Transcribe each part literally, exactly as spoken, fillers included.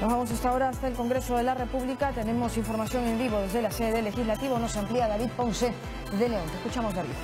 Nos vamos hasta ahora hasta el Congreso de la República. Tenemos información en vivo desde la sede del Legislativo. Nos amplía David Ponce de León. Te escuchamos, David.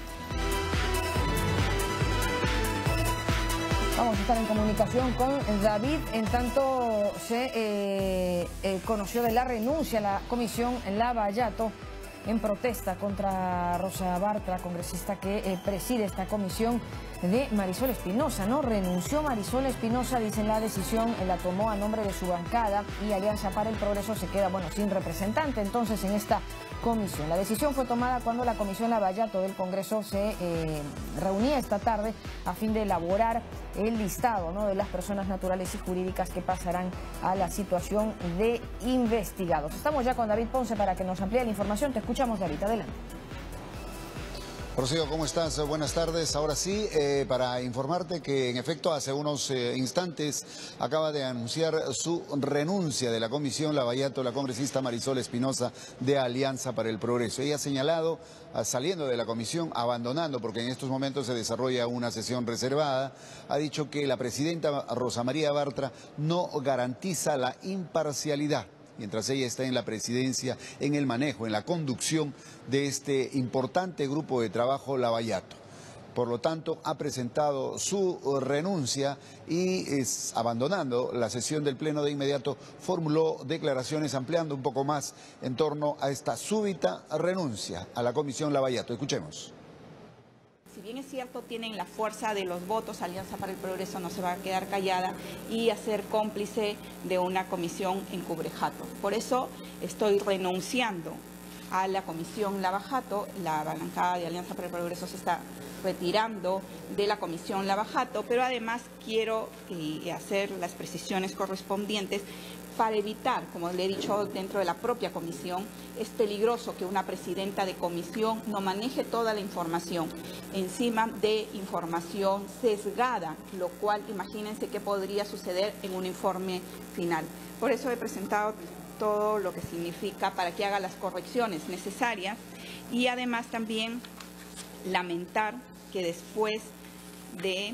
Vamos a estar en comunicación con David. En tanto se eh, eh, conoció de la renuncia a la comisión Lavallato en protesta contra Rosa Bartra, congresista que eh, preside esta comisión, de Marisol Espinosa, ¿no? Renunció Marisol Espinosa, dicen la decisión, la tomó a nombre de su bancada y Alianza para el Progreso se queda, bueno, sin representante entonces en esta comisión. La decisión fue tomada cuando la comisión Lavallato del Congreso se eh, reunía esta tarde a fin de elaborar el listado, ¿no?, de las personas naturales y jurídicas que pasarán a la situación de investigados. Estamos ya con David Ponce para que nos amplíe la información. Te escuchamos, David, adelante. Rocío, ¿cómo estás? Buenas tardes. Ahora sí, eh, para informarte que en efecto hace unos eh, instantes acaba de anunciar su renuncia de la comisión Lavallato la congresista Marisol Espinosa de Alianza para el Progreso. Ella ha señalado, saliendo de la comisión, abandonando, porque en estos momentos se desarrolla una sesión reservada, ha dicho que la presidenta Rosa María Bartra no garantiza la imparcialidad mientras ella está en la presidencia, en el manejo, en la conducción de este importante grupo de trabajo Lavallato. Por lo tanto, ha presentado su renuncia y, es, abandonando la sesión del Pleno de inmediato, formuló declaraciones ampliando un poco más en torno a esta súbita renuncia a la comisión Lavallato. Escuchemos. Si bien es cierto, tienen la fuerza de los votos, Alianza para el Progreso no se va a quedar callada y a ser cómplice de una comisión encubrejato. Por eso estoy renunciando a la comisión Lavallato. La bancada de Alianza para el Progreso se está retirando de la comisión Lavallato, pero además quiero eh, hacer las precisiones correspondientes para evitar, como le he dicho dentro de la propia comisión, es peligroso que una presidenta de comisión no maneje toda la información, encima de información sesgada, lo cual imagínense qué podría suceder en un informe final. Por eso he presentado todo lo que significa para que haga las correcciones necesarias y además también lamentar que después de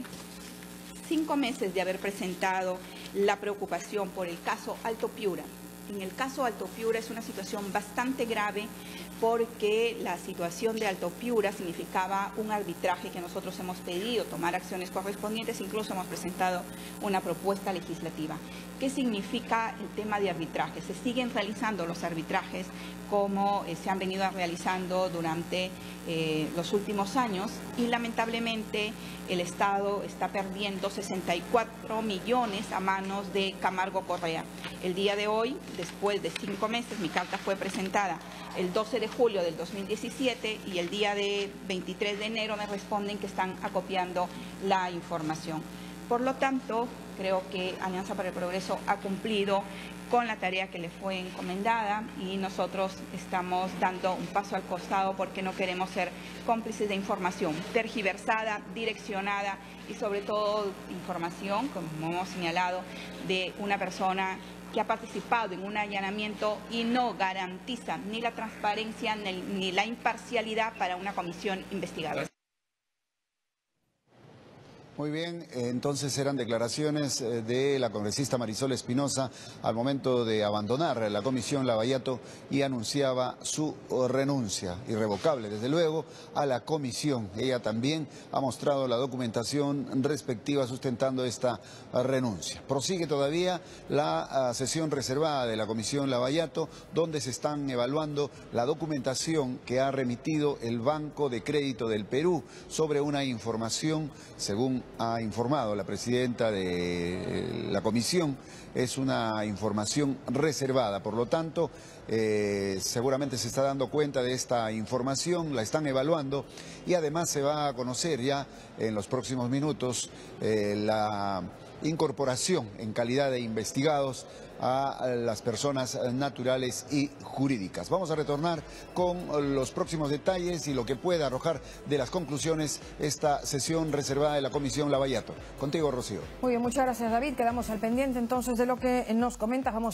cinco meses de haber presentado la preocupación por el caso Alto Piura. En el caso Alto Piura es una situación bastante grave porque la situación de Alto Piura significaba un arbitraje que nosotros hemos pedido, tomar acciones correspondientes, incluso hemos presentado una propuesta legislativa. ¿Qué significa el tema de arbitraje? Se siguen realizando los arbitrajes como eh, se han venido realizando durante eh, los últimos años y lamentablemente el Estado está perdiendo sesenta y cuatro millones a manos de Camargo Correa. El día de hoy, después de cinco meses, mi carta fue presentada el doce de julio del dos mil diecisiete y el día de veintitrés de enero me responden que están acopiando la información. Por lo tanto, creo que Alianza para el Progreso ha cumplido con la tarea que le fue encomendada y nosotros estamos dando un paso al costado porque no queremos ser cómplices de información tergiversada, direccionada y sobre todo información, como hemos señalado, de una persona que ha participado en un allanamiento y no garantiza ni la transparencia ni, ni la imparcialidad para una comisión investigadora. Muy bien, entonces eran declaraciones de la congresista Marisol Espinosa al momento de abandonar la comisión Lavallato y anunciaba su renuncia irrevocable, desde luego, a la comisión. Ella también ha mostrado la documentación respectiva sustentando esta renuncia. Prosigue todavía la uh, sesión reservada de la comisión Lavallato, donde se están evaluando la documentación que ha remitido el Banco de Crédito del Perú sobre una información, según ha informado la presidenta de la comisión, es una información reservada. Por lo tanto, eh, seguramente se está dando cuenta de esta información, la están evaluando y además se va a conocer ya en los próximos minutos eh, la incorporación en calidad de investigados a las personas naturales y jurídicas. Vamos a retornar con los próximos detalles y lo que pueda arrojar de las conclusiones esta sesión reservada de la comisión Lavallato. Contigo, Rocío. Muy bien, muchas gracias, David. Quedamos al pendiente entonces de lo que nos comentas. Vamos